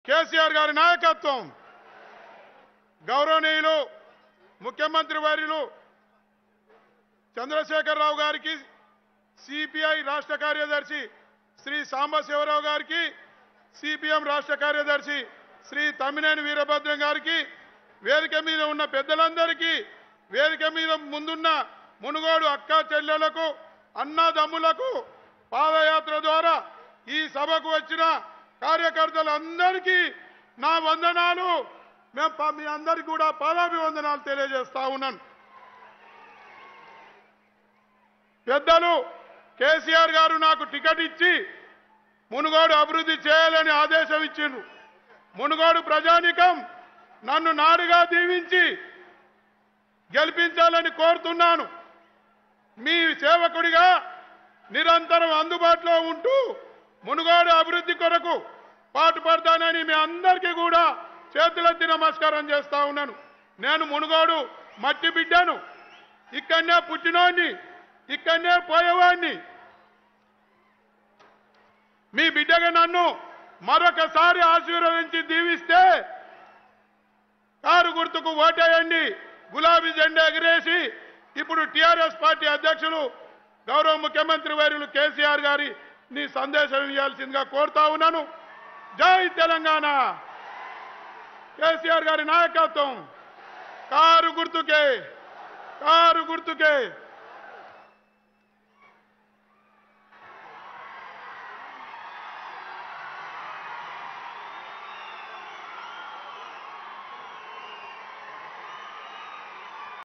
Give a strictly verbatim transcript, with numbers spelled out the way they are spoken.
కేసీఆర్ గారి నాయకత్వం, గౌరవనీయులు ముఖ్యమంత్రి వర్యులు చంద్రశేఖరరావు గారికి, సిపిఐ రాష్ట్ర కార్యదర్శి శ్రీ సాంబశివరావు గారికి, సిపిఎం రాష్ట్ర కార్యదర్శి శ్రీ తమ్మినేని వీరభద్రం గారికి, వేదిక మీద ఉన్న పెద్దలందరికీ, వేదిక మీద ముందున్న మునుగోడు అక్క చెల్లెలకు, అన్నదమ్ములకు, పాదయాత్ర ద్వారా ఈ సభకు వచ్చిన కార్యకర్తలందరికీ నా వందనాలు. మేము మీ అందరికీ కూడా పాదాభివందనాలు తెలియజేస్తా ఉన్నాను. పెద్దలు కేసీఆర్ గారు నాకు టికెట్ ఇచ్చి మునుగోడు అభివృద్ధి చేయాలని ఆదేశం ఇచ్చిండ్రు. మునుగోడు ప్రజానికం నన్ను నాడుగా దీవించి గెలిపించాలని కోరుతున్నాను. మీ సేవకుడిగా నిరంతరం అందుబాటులో ఉంటూ మునుగోడు అభివృద్ధి కొరకు పాటుపడతానని మీ అందరికీ కూడా చేతులెత్తి నమస్కారం చేస్తా ఉన్నాను. నేను మునుగోడు మట్టి బిడ్డను, ఇక్కడనే పుట్టినోడిని, ఇక్కడనే పోయేవాడిని. మీ బిడ్డగా నన్ను మరొకసారి ఆశీర్వదించి దీవిస్తే కారు గుర్తుకు ఓటేయండి, గులాబీ జెండా ఎగిరేసి ఇప్పుడు టీఆర్ఎస్ పార్టీ అధ్యక్షులు గౌరవ ముఖ్యమంత్రి వర్యులు కేసీఆర్ గారి నీ సందేశం ఇవ్వాల్సిందిగా కోరుతా ఉన్నాను. జై తెలంగాణ. కేసీఆర్ గారి నాయకత్వం. కారు గుర్తుకే, కారు గుర్తుకే.